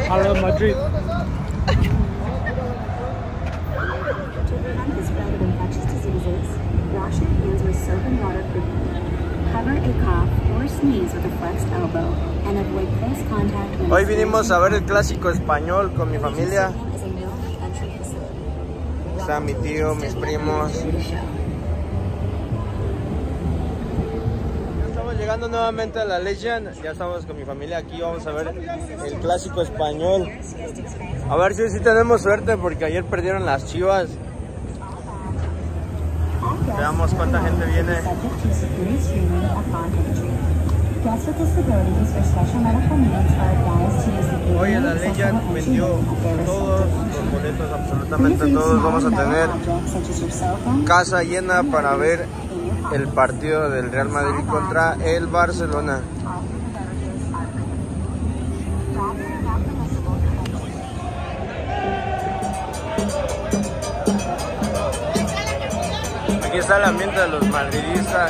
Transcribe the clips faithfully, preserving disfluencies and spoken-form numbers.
Hello, Madrid. To prevent the spread of infectious diseases, wash your hands with soap and water frequently. Cover a cough or sneeze with a flexed elbow and avoid close contact when Hoy vinimos a ver el clásico español con mi familia. Está mi tío, mis primos. Llegando nuevamente a la Legend, ya estamos con mi familia aquí, vamos a ver el clásico español. A ver si hoy sí tenemos suerte porque ayer perdieron las Chivas. Veamos cuánta gente viene. Hoy en la Legend vendió todos los boletos, absolutamente todos. Vamos a tener casa llena para ver el partido del Real Madrid contra el Barcelona. Aquí está el ambiente de los madridistas.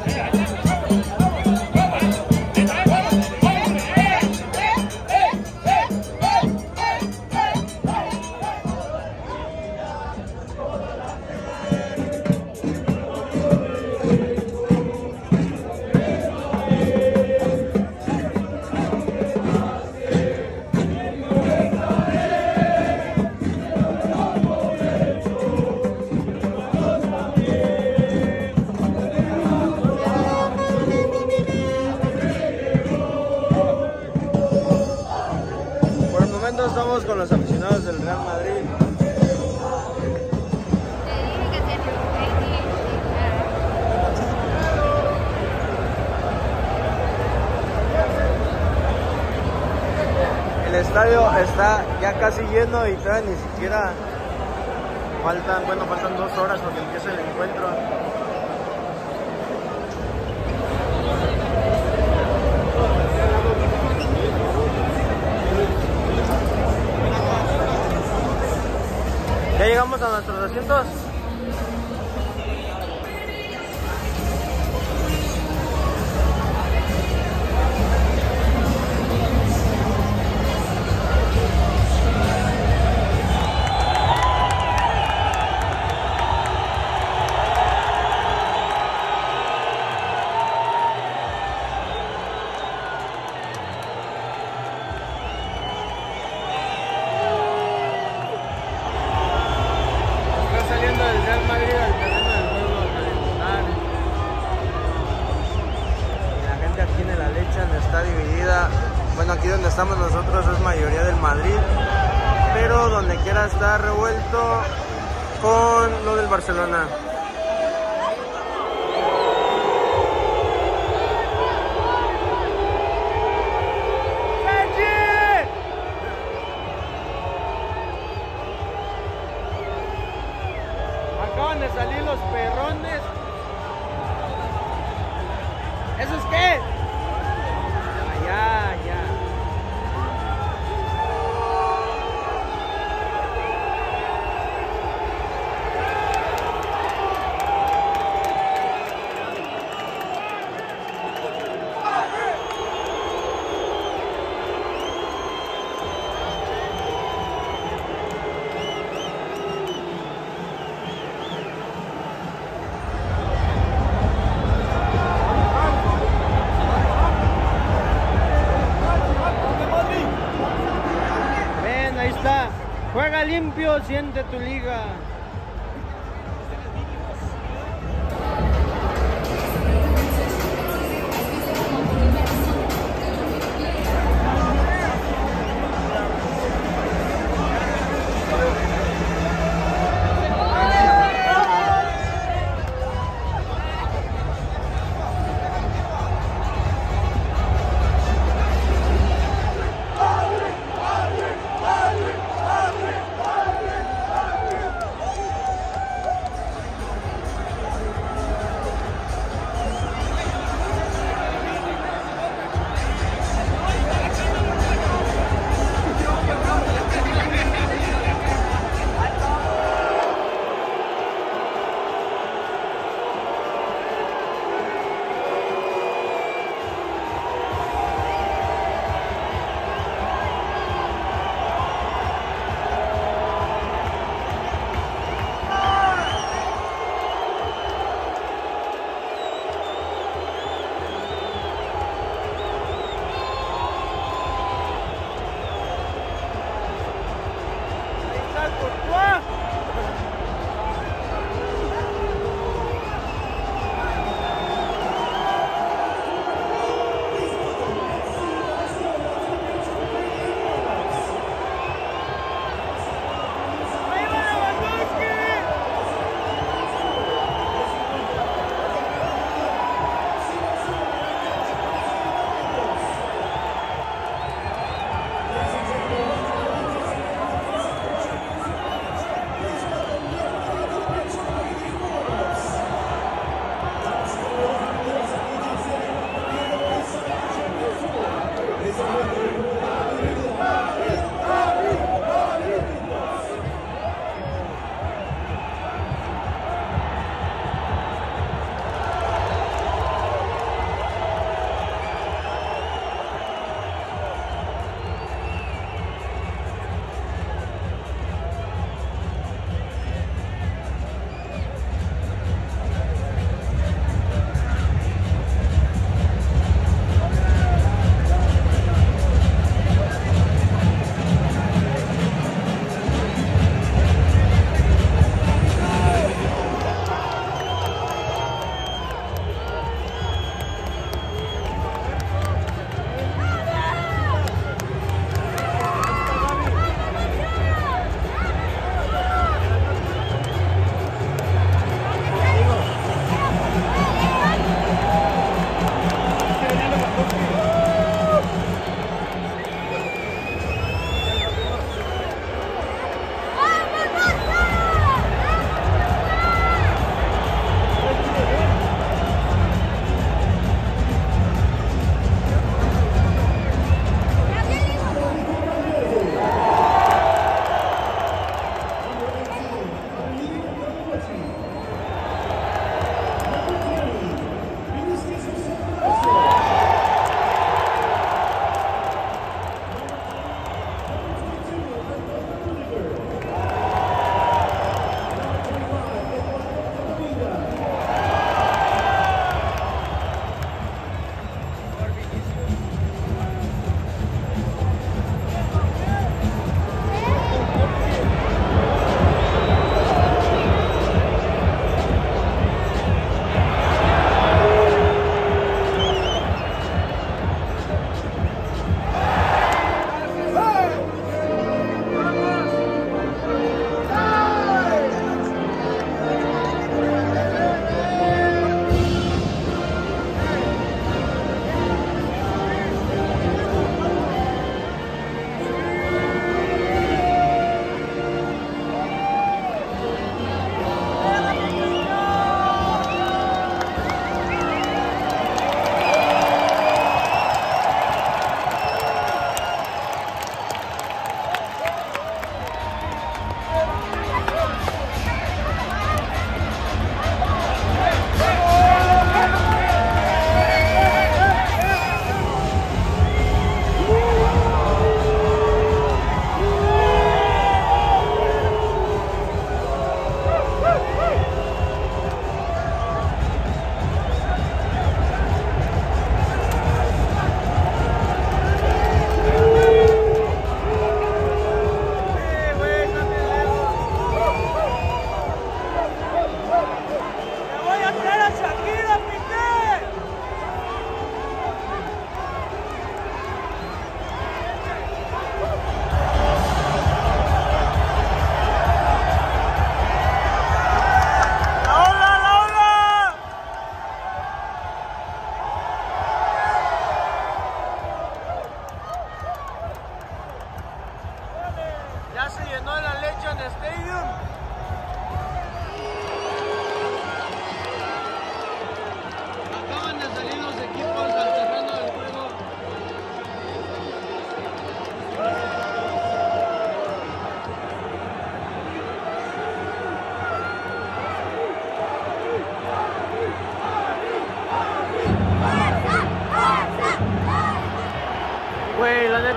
Estamos con los aficionados del Real Madrid. El estadio está ya casi lleno y todavía ni siquiera faltan, bueno, faltan dos horas para que empiece el encuentro. Ya llegamos a nuestros asientos. Está dividida, bueno, aquí donde estamos nosotros es mayoría del Madrid, pero donde quiera está revuelto con lo del Barcelona. Acaban de salir los perrones. ¿Eso es qué? Ya, ya. Juega limpio, siente tu liga.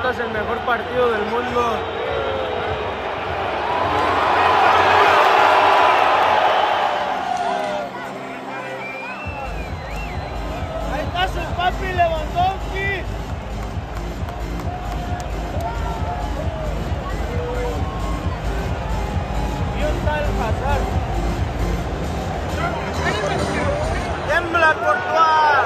disputas el mejor partido del mundo. Ahí está su papi Lewandowski. Y está el Hazard. ¡Tiembla, Courtois!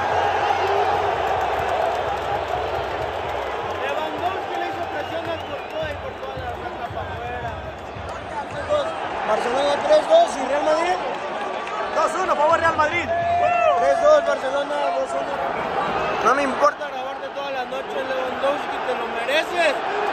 Lewandowski le hizo presión a Courtois y Courtois la saca para afuera. Barcelona tres dos y Real Madrid dos uno, favor Real Madrid. tres dos, Barcelona dos uno. No me importa grabarte toda la noche, Lewandowski, te lo mereces.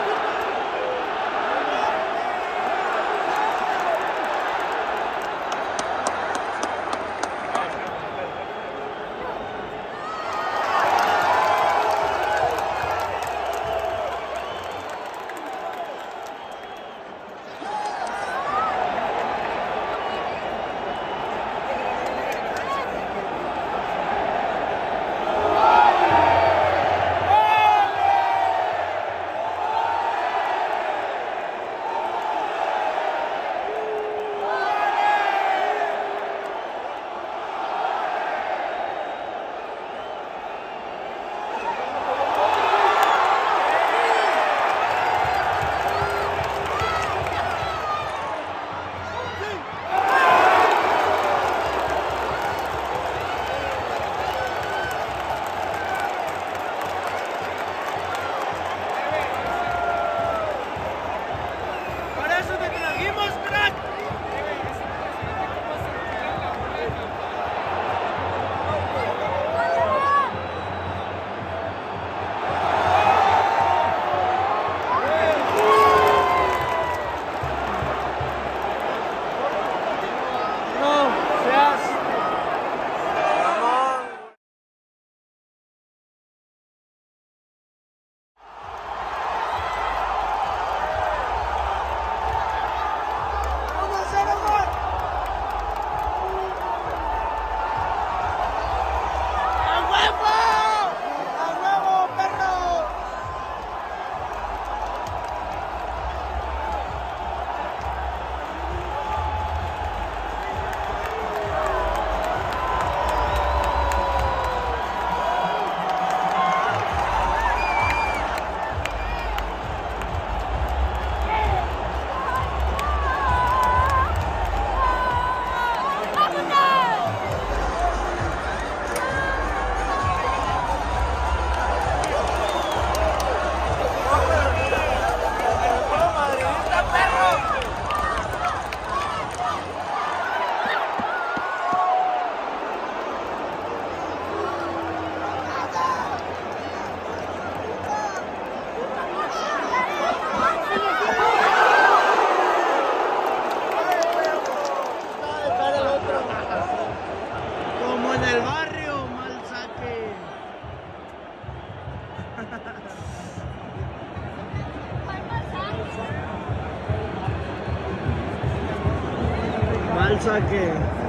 Mal saque.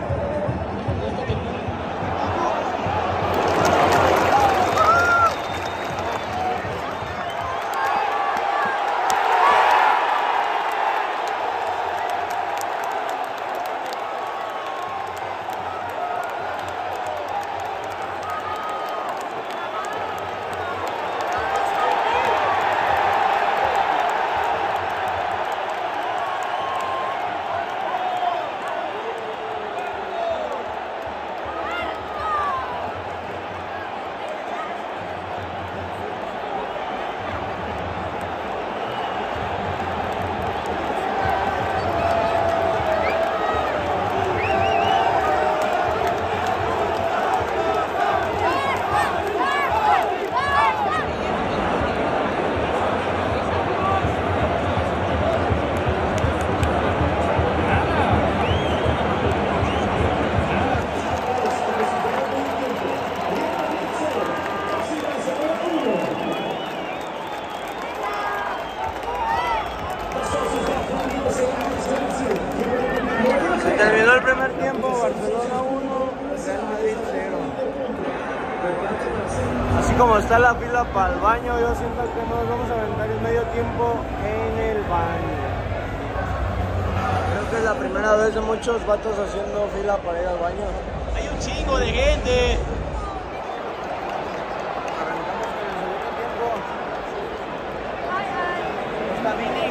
Terminó el primer tiempo, Barcelona uno, Real Madrid cero. Así como está la fila para el baño, yo siento que nos vamos a aventar el medio tiempo en el baño. Creo que es la primera vez de muchos vatos haciendo fila para ir al baño. Hay un chingo de gente. Arrancamos con el segundo tiempo. Está Vini.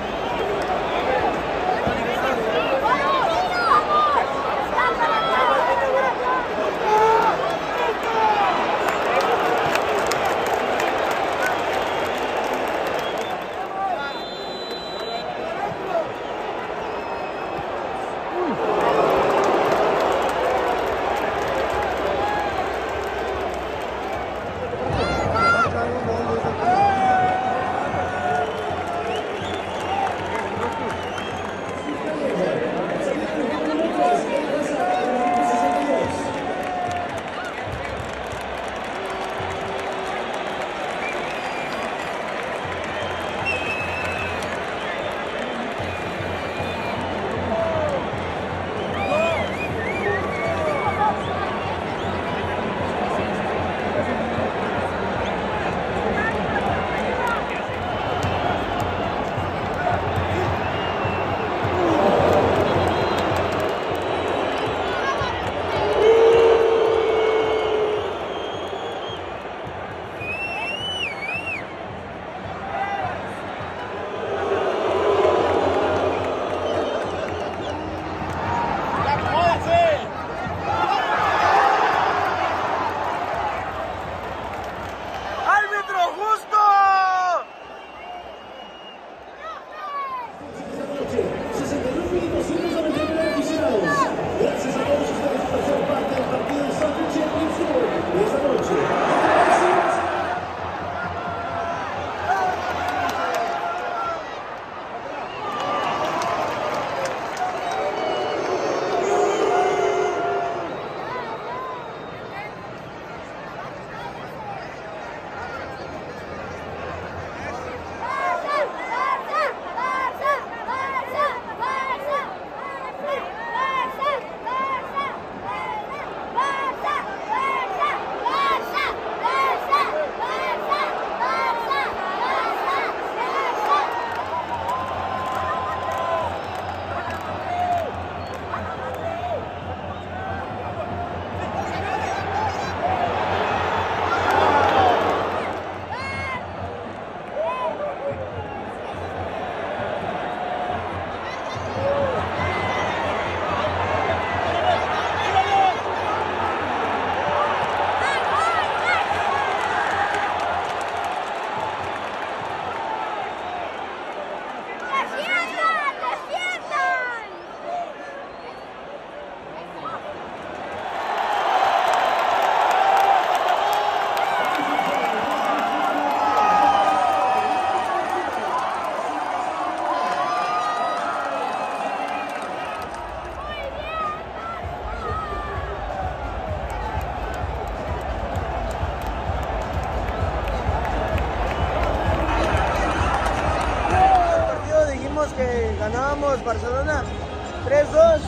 Que ganábamos Barcelona tres dos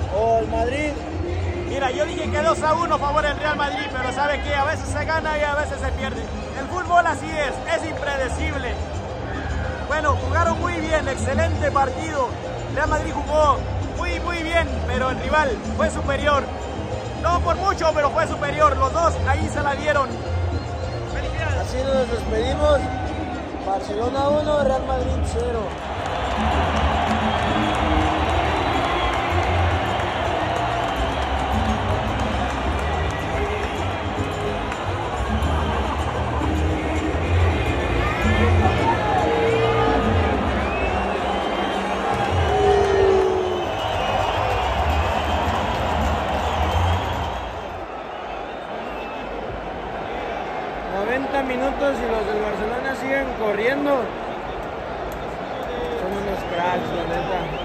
o el Madrid. Mira, yo dije que dos a uno a favor del Real Madrid, pero ¿sabe qué? A veces se gana y a veces se pierde. El fútbol así es, es impredecible. Bueno, jugaron muy bien, excelente partido. Real Madrid jugó muy, muy bien, pero el rival fue superior. No por mucho, pero fue superior. Los dos ahí se la dieron. Felicidades. Así nos despedimos. Barcelona uno, Real Madrid cero. noventa minutos y los del Barcelona siguen corriendo. Son unos cracks, la neta.